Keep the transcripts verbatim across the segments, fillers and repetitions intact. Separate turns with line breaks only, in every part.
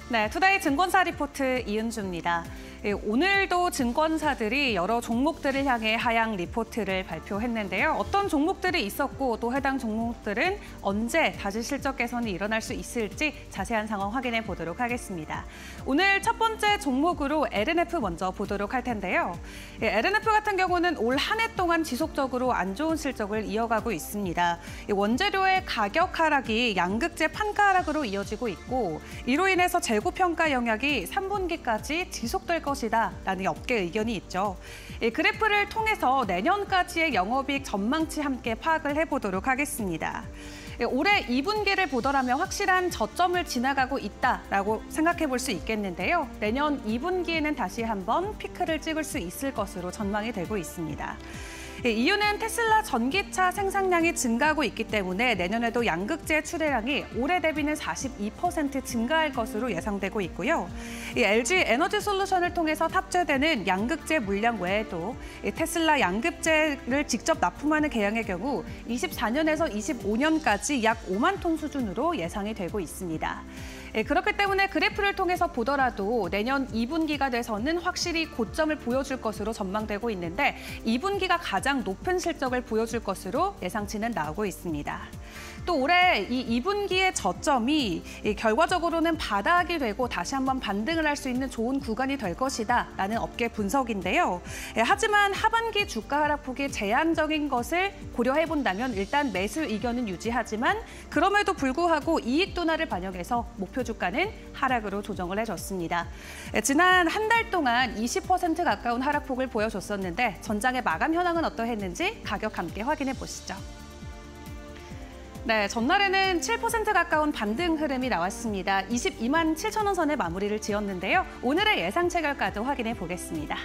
네, 투데이 증권사 리포트 이은주입니다. 예, 오늘도 증권사들이 여러 종목들을 향해 하향 리포트를 발표했는데요. 어떤 종목들이 있었고 또 해당 종목들은 언제 다시 실적 개선이 일어날 수 있을지 자세한 상황 확인해 보도록 하겠습니다. 오늘 첫 번째 종목으로 엘엔에프 먼저 보도록 할 텐데요. 예, 엘엔에프 같은 경우는 올 한 해 동안 지속적으로 안 좋은 실적을 이어가고 있습니다. 예, 원재료의 가격 하락이 양극재 판가 하락으로 이어지고 있고 이로 인해서 재고평가 영향이 삼 분기까지 지속될 것이다라는 업계 의견이 있죠. 이 그래프를 통해서 내년까지의 영업이익 전망치 함께 파악을 해보도록 하겠습니다. 올해 이 분기를 보더라면 확실한 저점을 지나가고 있다라고 생각해 볼 수 있겠는데요. 내년 이 분기에는 다시 한번 피크를 찍을 수 있을 것으로 전망이 되고 있습니다. 이유는 테슬라 전기차 생산량이 증가하고 있기 때문에 내년에도 양극재 출하량이 올해 대비는 사십이 퍼센트 증가할 것으로 예상되고 있고요. 이 엘지 에너지 솔루션을 통해서 탑재되는 양극재 물량 외에도 이 테슬라 양극재를 직접 납품하는 계량의 경우 이십사 년에서 이십오 년까지 약 오만 톤 수준으로 예상이 되고 있습니다. 예, 그렇기 때문에 그래프를 통해서 보더라도 내년 이 분기가 돼서는 확실히 고점을 보여줄 것으로 전망되고 있는데 이 분기가 가장 높은 실적을 보여줄 것으로 예상치는 나오고 있습니다. 또 올해 이 이 분기의 저점이 이 결과적으로는 바닥이 되고 다시 한번 반등을 할 수 있는 좋은 구간이 될 것이다라는 업계 분석인데요. 예, 하지만 하반기 주가 하락폭이 제한적인 것을 고려해 본다면 일단 매수 의견은 유지하지만 그럼에도 불구하고 이익 둔화를 반영해서 목표 주가는 하락으로 조정을 해줬습니다. 예, 지난 한 달 동안 이십 퍼센트 가까운 하락폭을 보여줬었는데 전장의 마감 현황은 어떠했는지 가격 함께 확인해 보시죠. 네, 전날에는 칠 퍼센트 가까운 반등 흐름이 나왔습니다. 이십이만 칠천 원 선에 마무리를 지었는데요. 오늘의 예상 체결가도 확인해 보겠습니다.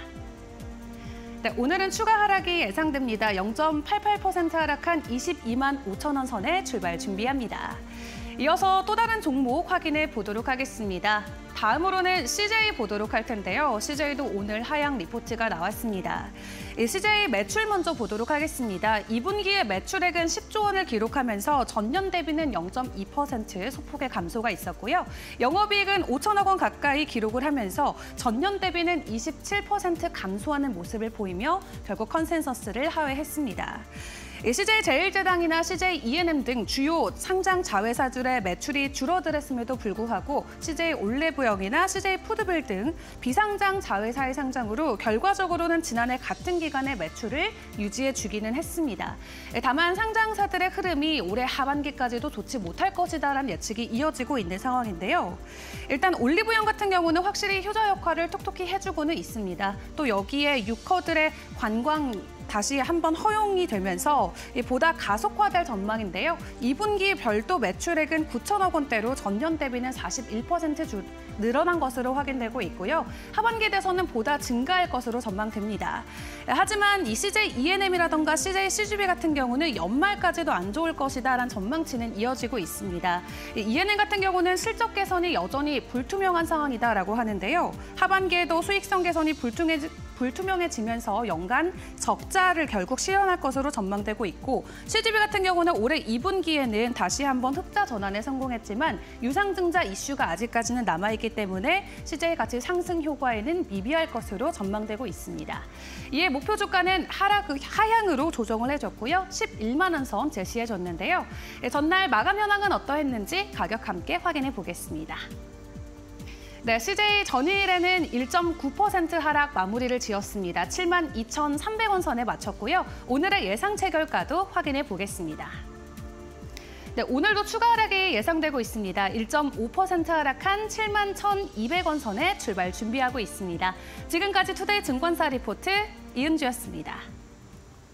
네, 오늘은 추가 하락이 예상됩니다. 영 점 팔팔 퍼센트 하락한 이십이만 오천 원 선에 출발 준비합니다. 이어서 또 다른 종목 확인해 보도록 하겠습니다. 다음으로는 씨제이 보도록 할 텐데요. 씨제이도 오늘 하향 리포트가 나왔습니다. 씨제이 매출 먼저 보도록 하겠습니다. 이 분기의 매출액은 십조 원을 기록하면서 전년 대비는 영 점 이 퍼센트 소폭의 감소가 있었고요. 영업이익은 오천억 원 가까이 기록을 하면서 전년 대비는 이십칠 퍼센트 감소하는 모습을 보이며 결국 컨센서스를 하회했습니다. 씨제이제일제당이나 씨제이이엔엠 등 주요 상장 자회사들의 매출이 줄어들었음에도 불구하고 씨제이올리브영이나 씨제이푸드빌 등 비상장 자회사의 상장으로 결과적으로는 지난해 같은 기간의 매출을 유지해주기는 했습니다. 다만 상장사들의 흐름이 올해 하반기까지도 좋지 못할 것이다라는 예측이 이어지고 있는 상황인데요. 일단 올리브영 같은 경우는 확실히 효자 역할을 톡톡히 해주고는 있습니다. 또 여기에 유커들의 관광 다시 한번 허용이 되면서 보다 가속화될 전망인데요. 이 분기 별도 매출액은 구천억 원대로 전년 대비는 사십일 퍼센트 주, 늘어난 것으로 확인되고 있고요. 하반기 돼서는 보다 증가할 것으로 전망됩니다. 하지만 이 씨제이이엔엠이라던가 씨제이씨지비 같은 경우는 연말까지도 안 좋을 것이다라는 전망치는 이어지고 있습니다. 이엔엠 같은 경우는 실적 개선이 여전히 불투명한 상황이다라고 하는데요. 하반기에도 수익성 개선이 불투명해 불투명해지면서 연간 적자를 결국 실현할 것으로 전망되고 있고 씨지비 같은 경우는 올해 이 분기에는 다시 한번 흑자 전환에 성공했지만 유상증자 이슈가 아직까지는 남아있기 때문에 씨제이 가치 상승 효과에는 미비할 것으로 전망되고 있습니다. 이에 목표 주가는 하락, 하향으로 조정을 해줬고요. 십일만 원 선 제시해줬는데요. 전날 마감 현황은 어떠했는지 가격 함께 확인해 보겠습니다. 네, 씨제이 전일에는 일 점 구 퍼센트 하락 마무리를 지었습니다. 칠만 이천삼백 원 선에 마쳤고요. 오늘의 예상 체결가도 확인해 보겠습니다. 네, 오늘도 추가 하락이 예상되고 있습니다. 일 점 오 퍼센트 하락한 칠만 천이백 원 선에 출발 준비하고 있습니다. 지금까지 투데이 증권사 리포트 이은주였습니다.